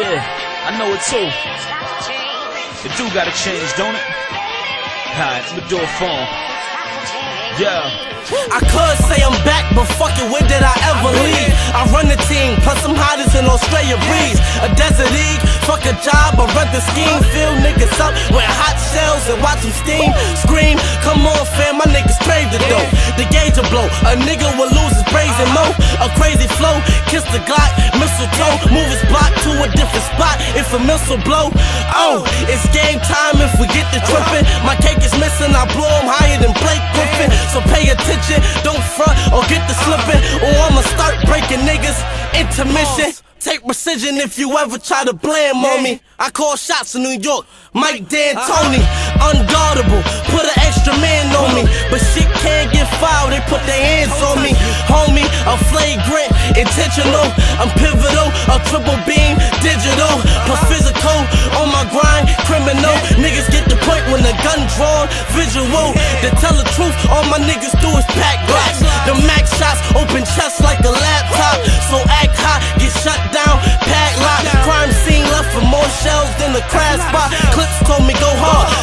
Yeah, I know it too. It do gotta change, don't it? Alright, let me do a phone. Yeah. I could say I'm back, but fuck it, when did I ever leave? I run the team, plus I'm hottest in Australia breeze. A desert league, fuck a job, I run the scheme. Fill niggas up with hot shells and watch them steam. Scream, come on fam, my niggas crave the dough. The gauge will blow, a nigga will lose his braids and mo. A crazy flow, kiss the Glock, mistletoe. Move his block to a different spot if a missile blow. Oh, it's game time if we get the trippin'. My cake is missing, I blow him higher than Blake Griffin. So pay attention, don't front or get the slipping, or I'ma start breaking niggas. Intermission, take precision if you ever try to blame on me. I call shots in New York, Mike D'Antoni. Unguardable, put an extra man on me, but shit can't get fouled, they put their hands on me. Homie, I'm flagrant, intentional, I'm pivotal, a triple beam, digital, plus physical, on my grind, criminal. Niggas get the point when the gun drawn, visual. To tell the truth, all my niggas do is pack blocks. The max shots, open chest like a laptop. So act hot, get shut down, padlock. Crime scene left for more shells than a crash spot. Clips told me go hard,